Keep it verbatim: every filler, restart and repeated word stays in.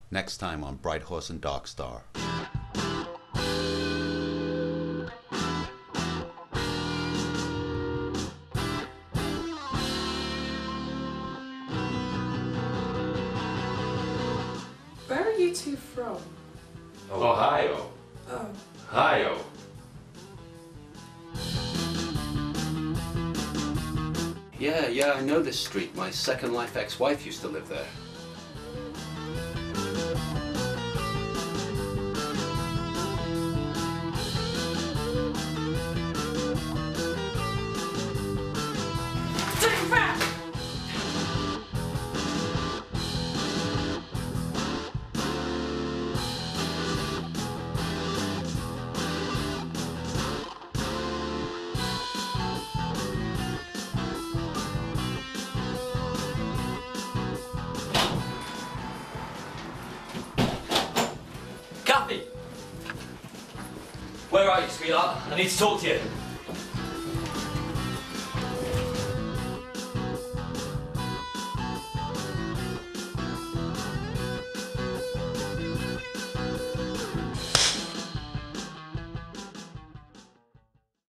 Next time on Brighthorse and Darkstar. Where are you two from? Ohio. Oh. Ohio. Yeah, yeah, I know this street. My Second Life ex-wife used to live there. Take it back! Kathy! Where are you, sweetheart? I need to talk to you.